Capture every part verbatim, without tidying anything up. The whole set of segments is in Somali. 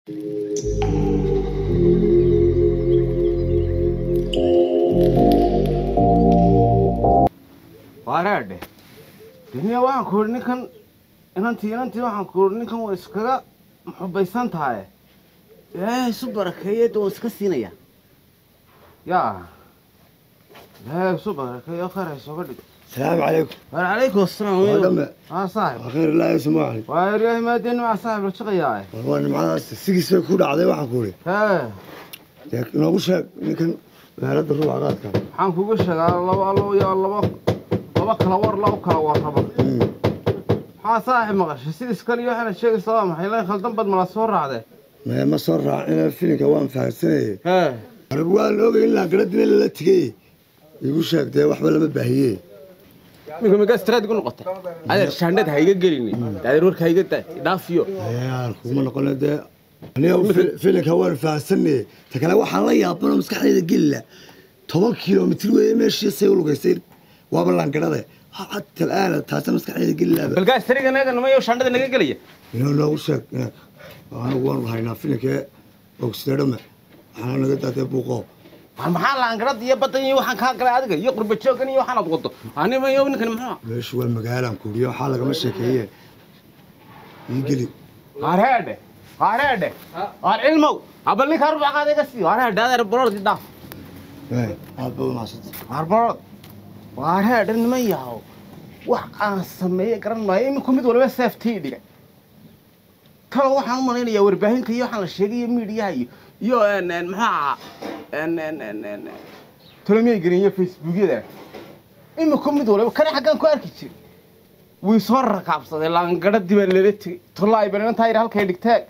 وارد الدنيا وان كورني كان inantii inantii waxaan ku ninkan waa iskaga muxubaysan tahay ee subarkeeyad oo iska siinaya yaa لا صبر كي أخر صبر. السلام عليكم. وعليكم السلام. ودم. آه صاحب. خير الله يسمعني. ويا ما دين مع صاحب الشقياء. والله معاه سيكس يكون عليه واحد كوري. ها. لكن أقولش لكن هذا الروح عاد كان. حنك وقولش الله الله يا الله بق الله كلا ور الله كلا ور ربط. ها صاحب مغش سيكس كل يوم إحنا الشيء صام حيلا خلطن بد من الصور هذا. ما ما صار أنا فيني كوان فاسنة. ها. الروان لو إلا قردنا اللي تجي. يقول شاك ده واحد ولا مبهيه. ممكن مقاس ترى تقول نقطة. هذا الشهادات هيجي قليني. هذا الورك هيجي دافيو. يا أخو ما نقول ده. أنا فيني كوان فاسنة. تكلم واحد الله يابنا مسكح هذا قلة. ثمان كيلومتر ويمشي يسوي له قصير. وابلا كذا. حتى الآن تحس مسكح هذا قلة. بالقاس ترى كنا كنا ما يوشهادات نجي قليه. يا لا وشك. أنا وان هاينا فيني كه. أقصدهم. أنا نقدر تبوقه. maxaa la angarad iyo badan iyo waxaan ka galay adiga iyo qurba joogan iyo waxaan wado ani ma yoobin kan maxaa meesh wal magaalan kuriyo waxa laga ma sheekeeyay ingili hareede hareede ar ilmo abali ka ruuxa qaadayga si hareede dar borod daa ee aabo maasad ar borod hareede nima yaho wax aan sameeyay garan maayo in ku mid walba safety dhiga kala waxaan u maleynayaa warbaahinta iyo waxaan la sheegay media iyo iyo een maxaa ان ان ان ان تلمي غرينيه فيسبوك يدا إما كم دولة كان حقا كوارك يصير ويصور ركابصة لان قرد دي بللتي طلعي بلنا تاير هالك يدكتاك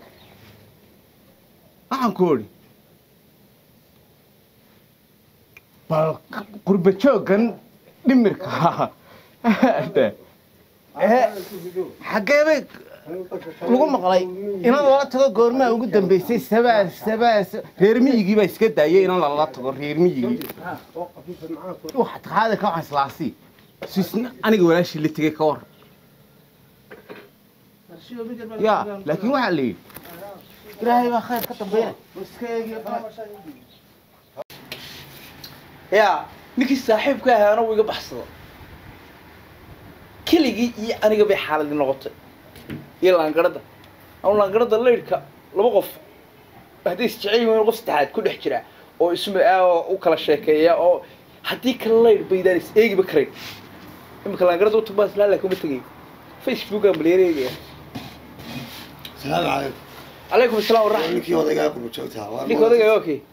أحن كوري بال قربتشو كان دمرك هذا حقا بك lagu maqlay inaan la tago goorma ugu dambeysay sabaa sabaa reer miyigi ba iska daayay inaan la tago reer miyigi waxa taada ka waxan islaasi sisna aniga walaashi la tagay ka war ya laakiin waxa leeyahay ilaahay ba khayr ka dambeeyay iska eegi ya niki saaxiibka ahaana uu iga baxsado kiligi iyo aniga bay xaalad noqotay يلا لانقرضة أو لانقرضة الليلك لما قف هديس جعيم من قف تحت كل حجرة أو اسمه أو وكلا شيكية أو هديك الليل بيدارس إيجي بكري يمكن لانقرضة وتباس لا لكم بتجي فيسبوك بليري السلام عليكم عليكم السلام ورحمة الله لك وضيقاكم وشوتها لك وضيقا أوكي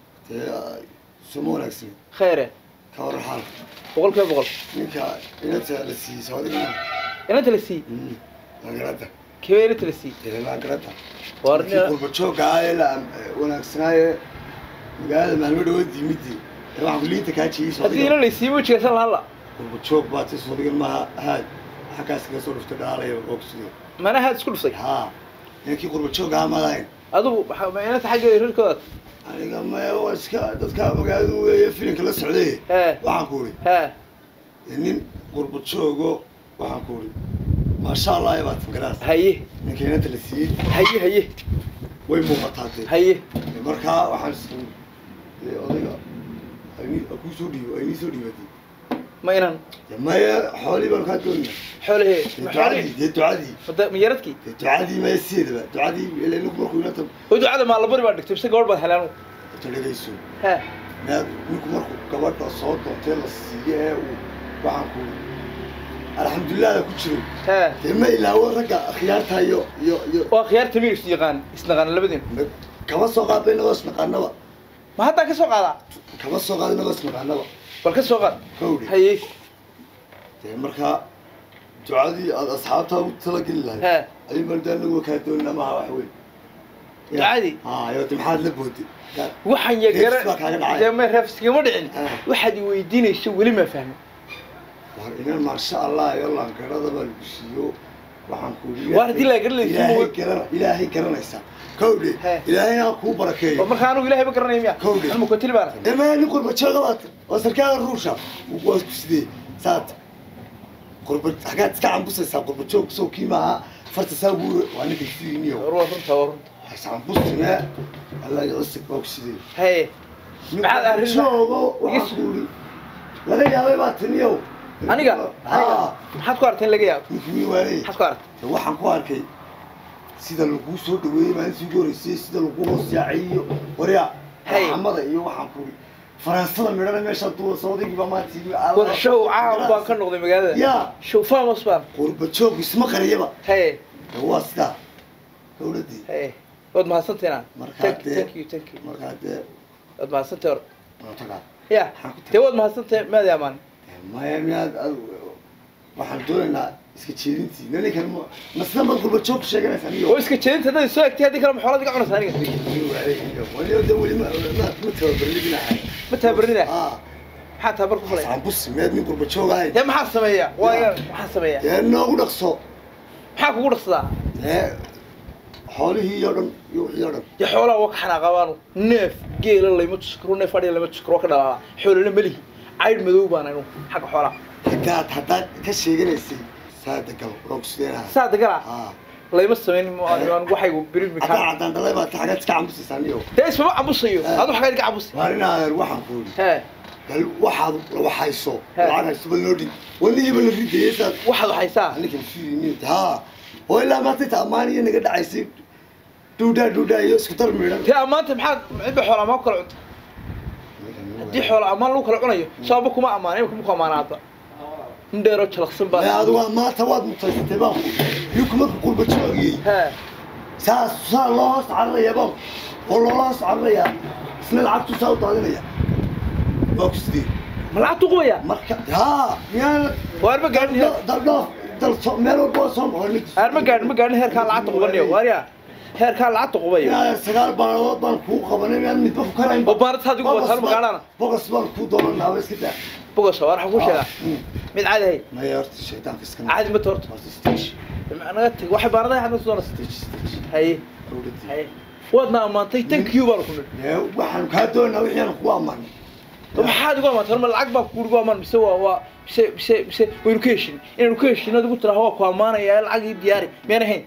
سمونك سي خيره كور حال بقول كيف بقول منك إنت لسي سعودي إنت لسي لانقرضة كيف إنت لسي لانقرضة وارني كل بتشوك عائلة وناكسناي قال ما نود ودي مدي راح قولي تكاتشي هذي اللي لسي وش كسر هلا كل بتشوك باتي صدق ما هاد حكاس كسر افتداري وقصدي ما أنا هاد سكول صي ها يعني كل بتشوك عملاين أدو ما أنا تحقق يركض أنا قام ما هو إسكا تذكر قاعدوا يفين كل السعودية ها وعنكوري ها يعني كل بتشوك وعنكوري ما شاء الله يا بات فكرات هيه نكينات اللي سي هيه هيه وين مو قطعتي هيه مركا وحنس أضيق أني أكو سودي وأني سودي بدي ما ينام ما هي حولي بركاتوني حوله تعادي تعادي ميردكي تعادي ما يصير بقى تعادي اللي نكبر كلنا تب ودو عاد ما لبري بعد تبي سجور بس هلانو تلاقي يسوع ها لا نكبر كبرت الصوت وتلا السيئة وعنكوري الحمد لله كل شيء ها ما إلا هو رجع خيارتها يو يو يو وخيار تمير استيقان استنغان لبدين كم السوق بين غصب مقارنة ما حتى كسوق على كم السوق بين غصب مقارنة بل كسوق كوري هي مركا تعادي أصحابها وتلاقي الله ها أي مردان لو كاتونا معه وحوي تعادي آه يا تمحاد لبودي وحن يقرأ زي ما رفس كم دعين واحد يويدين يسوي لي ما فهمه إن ما شاء الله يلا كرده بالبشيو وحنقول واحد لا يقول لي إلهي كرنا إلهي كرنا يسا كودي إلهي أكو بركة وما كانوا إلهي بكرنا يميا كودي أنا مكتل بارك إما نقول بتشغلات وسركان الروشة وقوس بسدي سات قرب حاجات كعم بس سا قرب تشوك سو كيما فرت ساوي وأنا كيفيني روح أنت ورد حسن بصنا الله يقصك بوكسيدي هي بعد أهل شوفوا وحقولي لا يا بابا تنيو أنا قا حد قارت اللي جاء مكمي واري حد قارت waxaan ku arkay sida lagu soo dhaweeyay baan si goorisay sida lagu hoos yaaciyo wariya xamada iyo waxaan ku faransada midhana meesha tuu Saudi ba ma tiigi war show caan baan ka noqday magaalada ya show famous baan qurba joog isma qariyaba hey waa sida dawladii hey wad ma hasantina thank you thank you markaade wad ma hasantaa markaa ya te wad ma hasantaa ma yaaman ma yaamiyad waxaan doonaynaa iska jeedintii nani kan masna ma qurba joog sheeganaysan iyo oo iska jeedinta dad soo agtay hadii kala maxoolad iga cunaysan aniga wali oo dawli ma ma tabarnidina ma tabarnida ah maxaa tabar ku falay aan bus meed min qurba joog ahay te maxaa sameeya waa maxaa sameeya ee noogu dhaqso maxaa kugu dhaqsadaa ee xoolihii iyo dhan iyo wixii oo dhan ya xoolaha waa ka xanaaqabaanu neef geela layma tuskaro neef fadhiya layma tuskaro ka dhalaa xoolana malihi cayd madow baan anu xagga xoolaha hadaad haddaad ka sheeganaysay saada gal roogsideena saada gala ah layma sameyn aan waxaygu birin mi haddaan haddaan dalay baa taxagaad iska cambusisaa niyo dee isma cabusayo adu xagaad iga cabusi waarinaadeen waxaan ku yidhi hee bal waxaad waxayso lacag hayso bal noo dhig waligiiba la ridayay saad waxaad waxaysaa anigan fiirinin haa oo ilaa maanta inta ammaan iyo naga dhacaysay duudaa duudaa iyo isku dar miidhan te ammaanta maxaad cidba xoola ama ku kala cunta haddii xoola ammaan lagu kala cunayo sababa kuma ammaanay kuma ku ammaanaada indheero jalaqsan baa adigu waa maanta waad mutaysatay baan iyo kuma qurba joogiyey hee saas saa loo hoos cararaya baan oo loola hoos cararaya isna lacagtu saa u daadinaya boxdi ma lacagtu qubaya marka haa miyaan waarba gaadhin dal dal dal meel walba soo baxay waarba gaadhin ma gaadhin heerkaa lacagta qubanayo waariya heerkaa lacagta qubayo yaa sagaal baanood baan kuu qabanay miyaan midba ku karayn oo baarad hadigu wataan magaalana boqos baan kuu doonanaa waa iska daa boqos waa waxa ku sheega mid caadi hay ma yarta shaytaanka iska caadi ma toorto stage anaga tag waxa baaraday hadda soo stage stage hay hay wadna amaantay thank you baan ku nidhi waxaan kaa doonaa wixii aan ku amaanay waxaad ugu amaantay ma lacag baa ku ugu amaan mise waa waa mise mise mise education in education adigu tiraahdo waa ku amaanaya lacag diyaari meen ahayn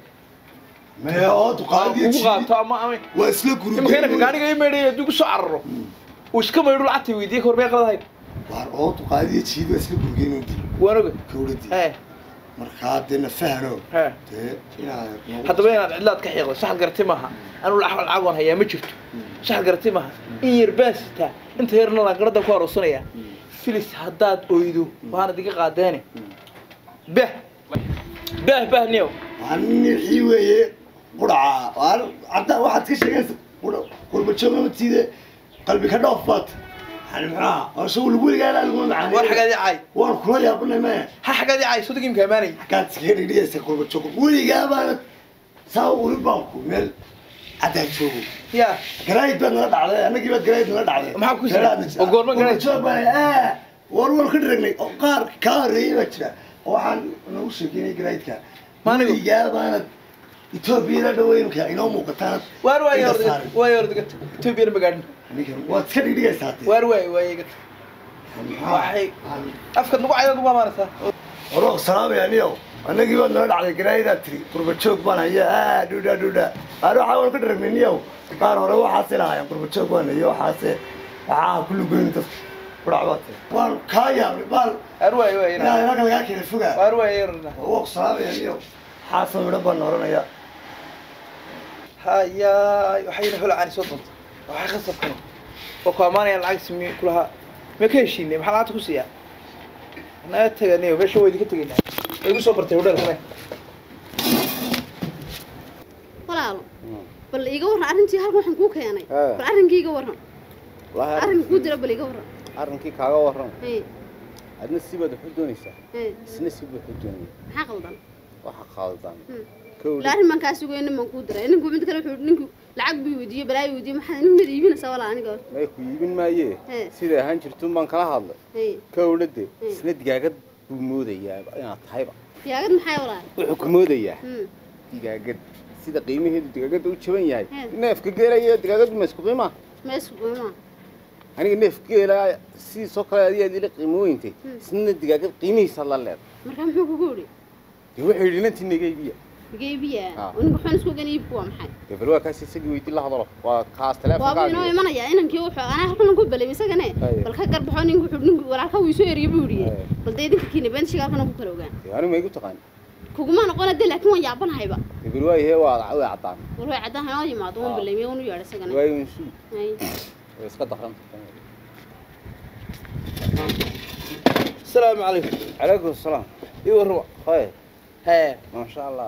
ma oo duqaadii ugu qaato ama ama waa isla gurubay imka gaariga ay meedhay adigu soo cararo oo iska meedho lacagtii weydiiyay korbay qadahay waar oo duqaadii jiido isla gurugeen waanaga kawladii ee markaa dina fahano ee ee inaad hadaba inaad cidlaad ka xiiqdo sax gartay maaha anu lacag lacag waan hayaa ma jirto sax gartay maaha in yar baasita inta yarna la garada ku aroosanaya filis hadaad oydo waana diga qaadeene bah bah bah niyo ani xiweeye quraca waar hadda waxaad ka sheegaysaa qurba joogna tiide qalbi ka dhoof baad حنمها أشوف القولي قال لهم معاني وين حاجة دي عاي وين كلها يا ما ها حاجة دي عاي صدق يمكن ماني كانت سكيري ليه سكول بتشوف قولي قال أنا ساوي البنك مل عدا تشوفه يا قرايد بنرد عليه أنا جبت قرايد بنرد عليه ما حكوش وقول ما قرايد شوف آه ورور خدرني قار كاري بتشا وحن نوش كيني قرايد كا ما نقول قال أنا إثيوبيا دوين كا إنه مقطعات وار وار يرد وار يرد إثيوبيا بقعد واتكلم دقيقة ساعتين وار وار وار waxay afka nagu cayad ugu amaanaysaa roog salaam yani yow anagii baa noo dhacday garaayda tiri qurba joog baan hayaa dhuudha dhuudha aan waxa waan ka dharmin yow qaar hore waxaas ilaahay qurba joog baan hayaa waxaas waxa kullu goyn dad quracbaad waan ka yaabay bal arway way ina ina kala kale fuga arway yarna roog salaam yani yow xaasan midho baan oranaya haya waxay xul aan soo doonto waxa khasabkan oo ku amaanaya lacag simi kulaha ما كيشيني ما حلاتك وسيا أنا تجاني وبيش هو يديك تجينا يقول سوبر تقول لك ولا بل يجور عرنتي هل روح نكوك يعني بل عرنكي يجورهم عرن كودر بل يجورهم عرنكي كاغا ورهم إيه عندنا السيبة دحودونيسا إيه سنة السيبة دحودوني حقلدان وحقلدان لا أنا ما كاسوق إنه ما كودر إنه قوم تكلم حول إنه lacag buu wadiyo balay wadiyo maxaa inuu nadiibina sawala aniga may ku iibin maaye sida ahaan jirtun baan kala hadlay kawlade isna digaagad buu moodayaa inaad tahayba digaagad maxay walaa wuxuu ku moodayaa digaagad sida qiimaheedu digaagada u jaban yahay neefka geelaya digaagadu ma isku qiima ma isku qiima aniga neefka geelaya si soo kale adiga ila qiimooyintay isna digaagad qiimihiisa la leedahay marka muxuu ku goori wuxuu yiri intii nagaybiya جيبيا ونروح نسوق نجيب كوا محل قبل كاسي سجي ويدي الله هذا وكاس تلف وابنو يمنا يا إنك يو أنا هكون نقول بلي مسكنة بل خكر بحاني نقول نقول ولا خو يسوي ريبوري بل تيجي كيني بنت شجع كنا بكرة وجان يعني ما يقول تقان كوما نقول أدي لك ما يعبان هايبا قبل هي وعلى عطان ولا عدها هاي ما دوم بلي ميونو يارا سكنة واي ونشوف أي بس قد خرمت السلام عليكم. عليكم السلام يوروا خير ها ما شاء الله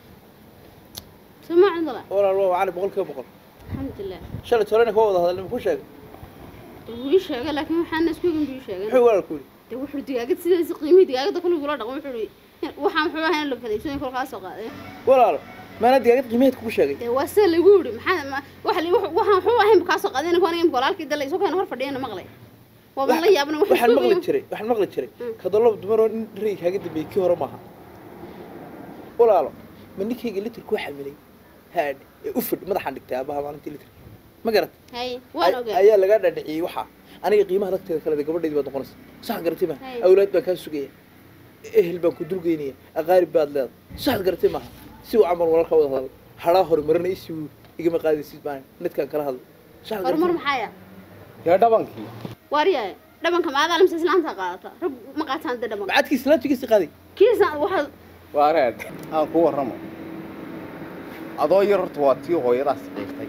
سمع عند الله ولا الله على بقول كيف بقول الحمد لله شلت ترى هو هذا اللي بكون شيء ويش شغال لكن محن نسوق نبي شغال حلو ولا كل ده وحر دقيقة سيد قيمة دقيقة كله يقول رقم وحر وحام حوا هنا اللي كذا يسوي كل قاس وقاعد ولا ما أنا دقيقة قيمة كل شيء ده وصل يقول محن وحل وحام حوا هنا بقاس وقاعد أنا كوني يقول لك ده اللي يسوي كان هرف دينا مغلي والله يا ابن وحن مغلي تري وحن مغلي تري كذا الله بدمر ريك هجد بيكي ورا معها ولا لا منك هيجي لتر كوي حملي هاد أفر ما راح عندك تابها ما أنت لتر ما قرأت هاي وانا قلت أيا اللي قاعد أدعي وحى أنا قيمة هذاك تذكر ذي قبل دي بدو خلاص صح قرأتي ما أولاد بكان سوقية إيه البنك دروجينية أقارب بعد لا صح قرأتي ما سوى عمل ولا خوض هذا حراهر مرنا يسوي يجي ما قاعد يسيب معي نتكلم كره هذا صح قرأتي مرمر محيا يا دبنكي واريا دبنك ما قال مسلسل أنت قاطع رب ما قاطع أنت دبنك بعد كيس لا تجي استقاذي كيس واحد وارد أنا قوة رمى أضاير تواتي غير أسبوعي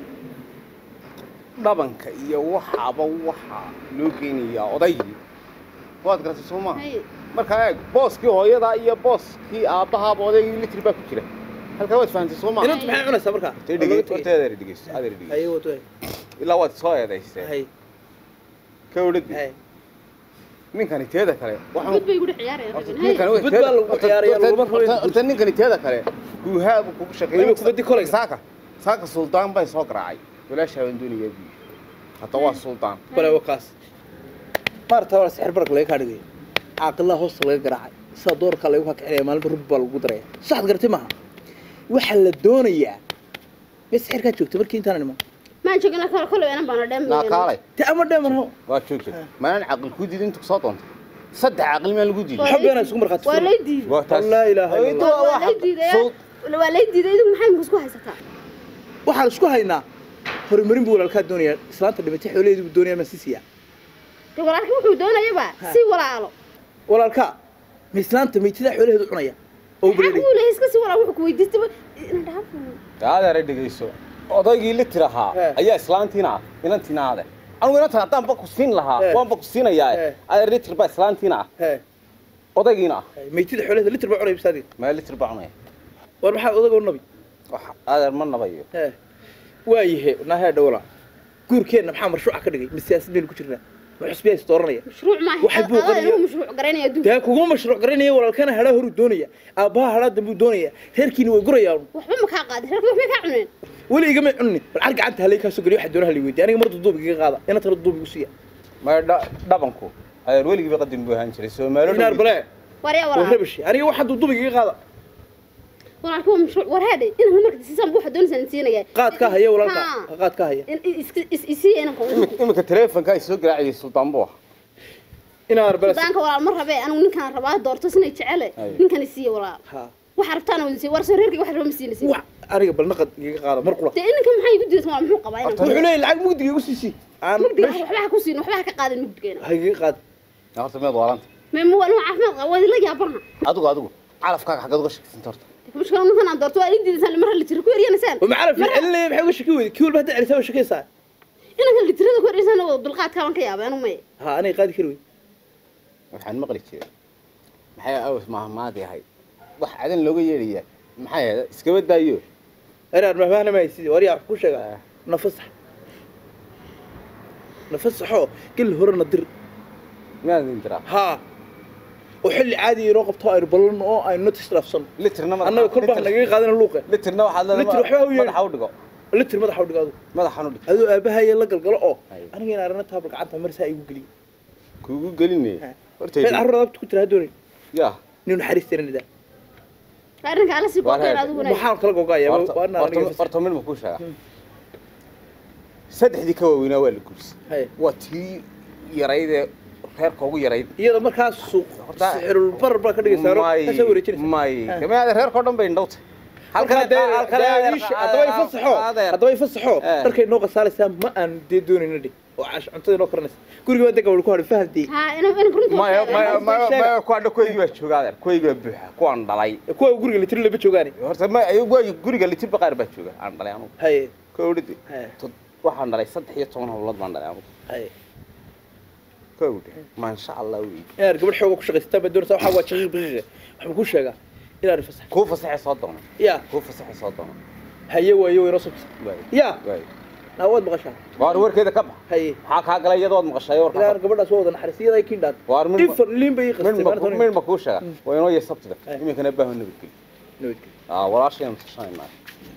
دبنك يا وحى بوحى لوكيني يا أضاي واد قرص سوما مركا بوس كي هو يدا يا بوس كي أبها بودي اللي تربى كتير هل كواد فانتي سوما أنا تبحث عن سبركة تدري تدري تدري تدري أيوة توي إلا واد صايا ده يصير هاي كودي هاي مين كان يتهدى كله وحنا بيقول حيار يا رجل مين كان هو يتهدى أنت نين كان يتهدى كله هو هذا كوب شقيق بدي كله ساكا ساكا السلطان باي سوق راعي ولا شيء من دوني يبي حتى هو السلطان بلا وقاس مارتا ولا سحر برك ليه كارجي عقل الله وصل ليه قراعي صدور كله يوحك عليه مال برب القدرة صح قرتي معها وحل الدنيا بس سحر كاتشوك تبركي أنت أنا ما ما شغلنا كله كله أنا بنا دم لا كاري تأمر دائما هو واشوك ما أنا عقل كودي أنت قصادون صدق عقل ما الكودي حب أنا سكمر خاتم ولدي لا إله إلا الله ولدي ده ولدي ده يدوم محل مسكوا هيسكت waxaan isku haynaa horumarin buu walaalka doonaya islaanta dhimatay xoolaheedu doonaya masisiya de walaalka wuxuu doonayaba si walaalo walaalka ma islaanta meetida xoolaheedu cunaya oo bureeyay uu leeyahay iska si walaal wuxuu ku weydiistay in dhaafo taada redigayso odaygii la tiraha ayaa islaantiina inantiina aade anigu inanta hadaan ba ku siin lahaa waan ba ku siinayaa ay ritir ba islaantiina odaygiina meetida xoolaheedu litir ba cunay bisaadi ma litir ba cunay war maxaa odayga nabi هذا ما نبيه. وايه نهاية دولة. كور كنا محمد مشروع كذي مسياسين اللي كتيرنا. وحسبيه استورنية. مشروع ما وحبوا هذا مشروع قريني يدوب. ده كوجو مشروع قريني ولا كان هلا هو الدنيا. أباها هلا دم الدنيا. هركين ويقرأ يوم. وحبوا مكعقد هركوا في كعنين. ولا يجمع عني. العرق عنت هلا كاسوقري واحد دورها اللي ودي. أنا مرت الضوب كي قاعدة. أنا ترى الضوب يوسيا. ما دا دبنكو. هذا الولي بيقدم بهانشري سو ما له. نار بلا. وريا ورا. وهربشي. أنا واحد الضوب كي قاعدة. ورالكم مشروع ورهادي إنه هم مركز سيسان بوحد دون سنتين جاي قاد كهية ولا قاد كهية إس إسي أنا قول إمك التليفون كاي سوق راعي السلطان بوح إنا أربعة سلطان كورا مرة بيه أنا ونكان رباه دورته سنة يتعلى نكان يسي ورا وحرفتنا ونسي ورسول هيرك واحد رمي سي نسي أنا قبل نقد قاعدة مرقلة تإنك كم حي قد يسمع محوق باينا وحنا العقل مقدر يوسيسي مقدر وحبها كوسين وحبها كقاد المقدر هاي قاد يا أخي ما دوالنت ما مو أنا عارف ما وادي لا جابرها أدوق أدوق عارف كاك حق أدوق شك سنترت مش كانوا مثلا دورتوا أيدي مثلا المرة اللي تركوا ريا نسان وما عارف اللي بحق الشكوى كيول بهدأ على سوى الشكوى صار أنا اللي تركوا ريا نسان وبالقات كمان كيابا أنا ماي ها أنا قاعد كروي waxaan maqli jiray maxay aws ma maadi hay wax adan looga yeeriyaa maxay iska wadaayo أنا ما فاهم ما يصير وريا كوشة نفسح نفسحه كل هرنا در ما ندرا ها وحل عادي يراقب طائر بلون أو أي نتش رفصن لترنا أنا كل بحنا جي قاعدين اللوقة لترنا واحد لتر حاول ما حاول دقو لتر ما حاول دقو ما حنود هذا أبها يلا قل قل أو أنا جينا رنا تابلك عطها مرسا يقولي كوجو قلني في العرض بتكتر هدوني يا نيون حريص ترند ده أنا كعلى سيبوك هذا محاول كلا جوجايا وأنا أنا فرت من مكوشة سد حدي كوينا ولا كوس وتي يرايد خير كوي يرايد يلا مركز سوق سعر البر بقى كده يسارو ماي ماي كم هذا خير كودم بين دوت halkan halkan hadaba ifasaxo hadaba ifasaxo markay noo qasaalaysaa ma aan deedoonina dhig oo cash cuntada noo karanaysa guriga wada gabadh ku hor fahantii ha ina ina runta ma ma ma ku adho koygi waa joogaadeen koygi waa buuxa ku aan dhalay kuwa guriga litir laba joogaani horta ma ay guriga litir baqaar baa jooga aan dhalay anu hay kowdhidi waxaan dhalay saddex iyo toban hawlood baan dhalay anu hay kowdhi ma insha Allah wi eer gabadh xoog ku shaqaystaa ba doonaysa waxa waa jiqil biqiga waxa ku sheega ila rifasax ku fasaxay soo doono ya ku fasaxay soo doono haye waayo way rasub ya way naawad maqashaa waar warkeeda ka bax haye waxa ka galay iyadoo maqashay warka ila gabadha soo wada naxariisiyada ay kiindad waar min difar liin bay qasay min ma ku sheega way inoo yeesabtida iminkana baahan nabadgel nabadgel ah walaasheen tashaynaa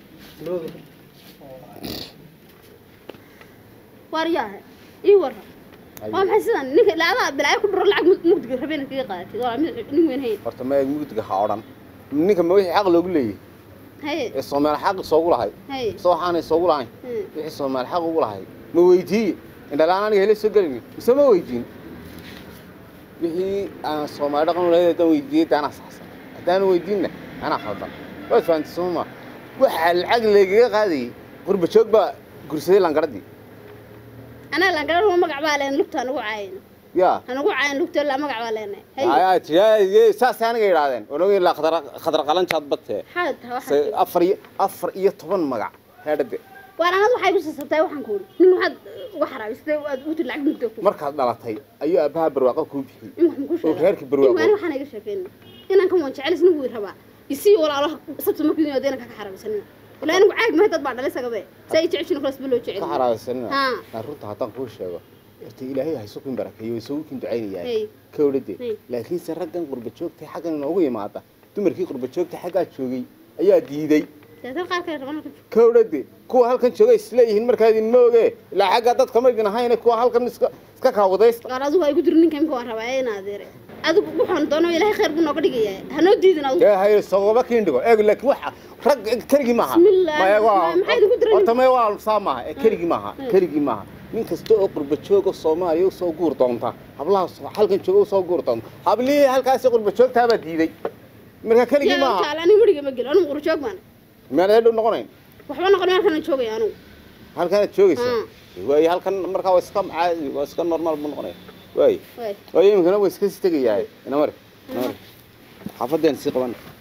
waryaha ii warra waa maxay sidan ninka laada bilaa ku dhuro lacag mugdiga rabeen kaga qaadatay waa mid nin weyn hay horta ma mugdiga ha oran ninka ma wixii xaq loogu leeyahay hay ee Soomaal xaq soo gulahay hay soo xaanay soo gulahay wixii Soomaal xaq ugu lahay ma weydii indhalaan aniga helay soo galin isma weydiin wixii aan Soomaal dhaqan u leeyahay tan weydii taana saxsan hadaan weydiinna ana khaldan waa faanti Sooma waxa lacag leeyahay qaaday qurba joog ba gursaday langaradii ana langarada ma magac baa leen lugta anagu caayin ya anagu caayin lugta la magac baa leen hay ay tiyaa saas aniga yiraahdeen oo la khadar khadar qalan jaad badte haad waxa afar afar iyo toban magac heedade waan anad waxay ku sasabtay waxaan ku nin waxaad uga xaraabistay aad u lacag muddo ku markaad dhalatay ayuu abaha barwaaqo ku bixiyay in waxaan ku sheegay reerki barwaaqo waan waxaan iga sheekeen inaan kan waan jecel isna wuu rabaa isi walaalo sabta markii inuu deena ka xaraabsanay ilaa anigu caag ma dad baa dhalay sagabe say jeceshin kala isbilo jecel ka xaraabsanay ha runta hadan ku sheego irta ilaahay hayso ku barakeeyo soo kin ducaynayay kowlade laakiin se raggan qurba joogtay xaqan inoogu yimaada dumarkii qurba joogtay xaqaa joogay ayaa diiday dadka qaar kale rabaan kowlade kuwa halkan joogay isla yihiin markaa idin mooge ilaa xaga dadka ma idin ahayn kuwa halkan iska iska kaawadays qaradu ay ku dirin ninkan ka waan rabaa in adeer adigu waxaan doono ilaahay khayr buu nooga dhigayaa hanoo diidin adigu ee hay sababa kiindhigo eeg laakiin waxa rag kaligi maaha ma waa maxay ugu dirin horta ma waa saamaha ee kaligi maaha kaligi maaha nin kasta oo qurba jooga Soomaaliya soo guur doonta hablaha halkan jooga soo guur doonta hablii halkaas qurba joogta ba diiday marka kaligi maaha yaa kala wariga ma gelo anu qurba joog baan meel ay noqonayn waxba noqon halkan joogay anu halkan joogaysa way halkan marka waa iska caadi waa iska normal buu noqonay way way way imkana way iska tagayay ina mar ina mar xafadan si qaban